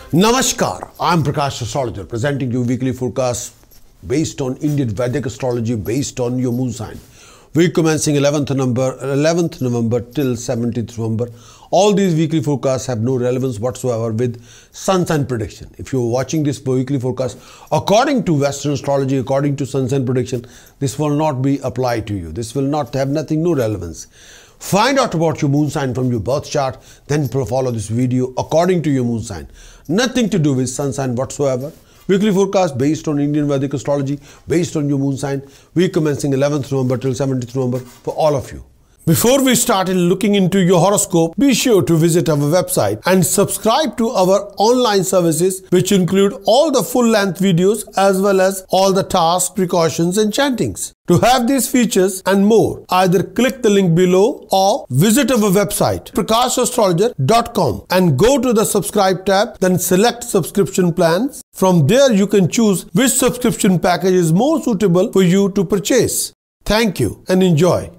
Namaskar, I am Prakash, Astrologer, presenting you weekly forecast based on Indian Vedic Astrology based on your moon sign. Week commencing 11th November till 17th November. All these weekly forecasts have no relevance whatsoever with sun sign prediction. If you are watching this weekly forecast according to Western astrology, according to sun sign prediction, this will not be applied to you. This will not have no relevance. Find out about your moon sign from your birth chart, then follow this video according to your moon sign. Nothing to do with sun sign whatsoever. Weekly forecast based on Indian Vedic Astrology, based on your moon sign, week commencing 11th November till 17th November for all of you. Before we start looking into your horoscope, be sure to visit our website and subscribe to our online services, which include all the full-length videos as well as all the tasks, precautions and chantings. To have these features and more, either click the link below or visit our website prakashastrologer.com and go to the subscribe tab, then select subscription plans. From there you can choose which subscription package is more suitable for you to purchase. Thank you and enjoy.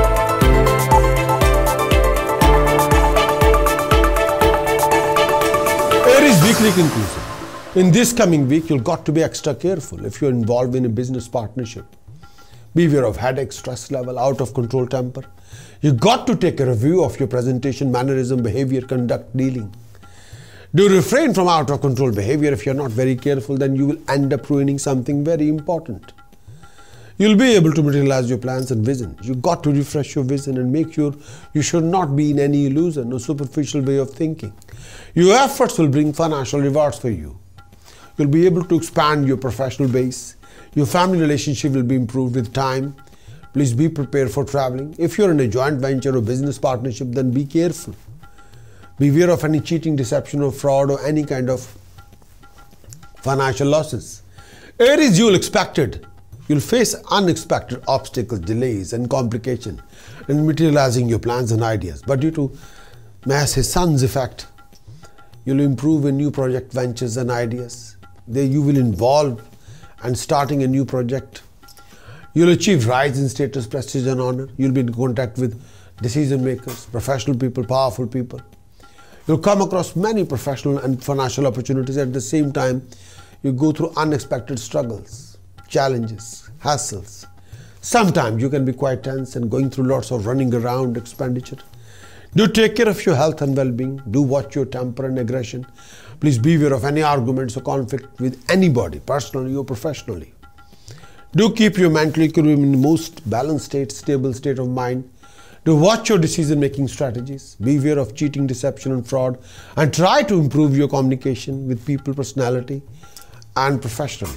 Aries weekly conclusion. In this coming week, you've got to be extra careful if you're involved in a business partnership. Beware of headache, stress level, out of control temper. You've got to take a review of your presentation, mannerism, behavior, conduct, dealing. Do refrain from out of control behavior. If you're not very careful, then you will end up ruining something very important. You'll be able to materialize your plans and vision. You've got to refresh your vision and make sure you should not be in any illusion or superficial way of thinking. Your efforts will bring financial rewards for you. You'll be able to expand your professional base. Your family relationship will be improved with time. Please be prepared for traveling. If you're in a joint venture or business partnership, then be careful. Beware of any cheating, deception or fraud or any kind of financial losses. Aries, you'll face unexpected obstacles, delays and complications in materializing your plans and ideas. But due to sun's effect, you'll improve in new project ventures and ideas. There you will involve and starting a new project. You'll achieve rise in status, prestige and honor. You'll be in contact with decision makers, professional people, powerful people. You'll come across many professional and financial opportunities. At the same time, you go through unexpected struggles, challenges, hassles. Sometimes you can be quite tense and going through lots of running around expenditure. Do take care of your health and well-being. Do watch your temper and aggression. Please beware of any arguments or conflict with anybody, personally or professionally. Do keep your mental equilibrium in the most balanced state, stable state of mind. Do watch your decision-making strategies. Beware of cheating, deception and fraud, and try to improve your communication with people, personality and professionally.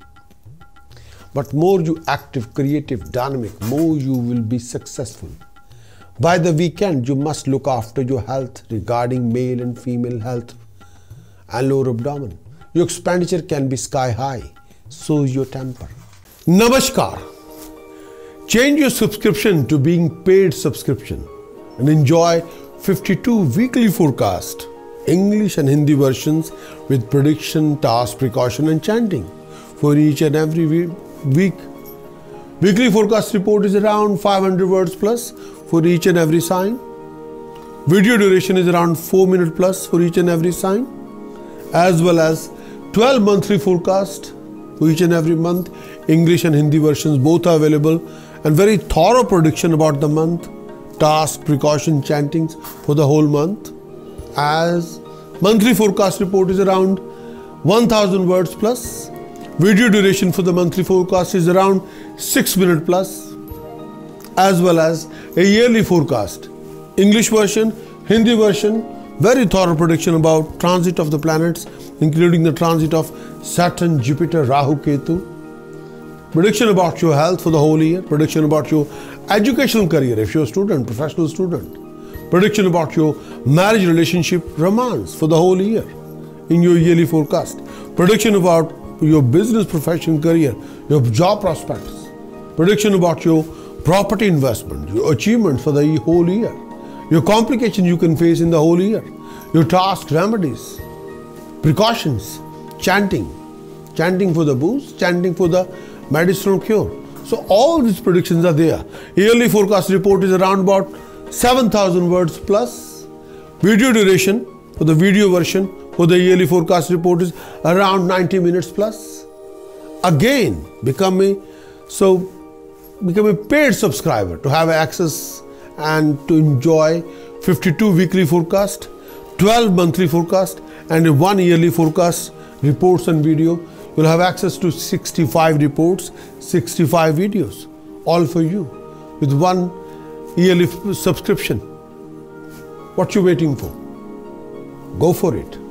But more you active, creative, dynamic, more you will be successful. By the weekend, you must look after your health regarding male and female health and lower abdomen. Your expenditure can be sky high, so is your temper. Namaskar. Change your subscription to being paid subscription and enjoy 52 weekly forecast, English and Hindi versions with prediction, task, precaution and chanting for each and every week. Weekly forecast report is around 500 words plus for each and every sign. Video duration is around 4 minutes plus for each and every sign, as well as 12 monthly forecast for each and every month. English and Hindi versions both are available, and very thorough prediction about the month, task, precaution, chantings for the whole month. As monthly forecast report is around 1000 words plus. Video duration for the monthly forecast is around 6 minutes plus, as well as a yearly forecast, English version, Hindi version, very thorough prediction about transit of the planets, including the transit of Saturn, Jupiter, Rahu, Ketu, prediction about your health for the whole year, prediction about your educational career if you're a student, professional student, prediction about your marriage, relationship, romance for the whole year in your yearly forecast, prediction about your business, profession, career, your job prospects, prediction about your property investment, your achievements for the whole year, your complications you can face in the whole year, your tasks, remedies, precautions, chanting for the boost, chanting for the medicinal cure. So all these predictions are there. Yearly forecast report is around about 7,000 words plus. Video duration for the video version for the yearly forecast report is around 90 minutes plus. Again, become a paid subscriber to have access and to enjoy 52 weekly forecast, 12 monthly forecast, and 1 yearly forecast reports and video. You'll have access to 65 reports, 65 videos, all for you with 1 yearly subscription. What you waiting for? Go for it.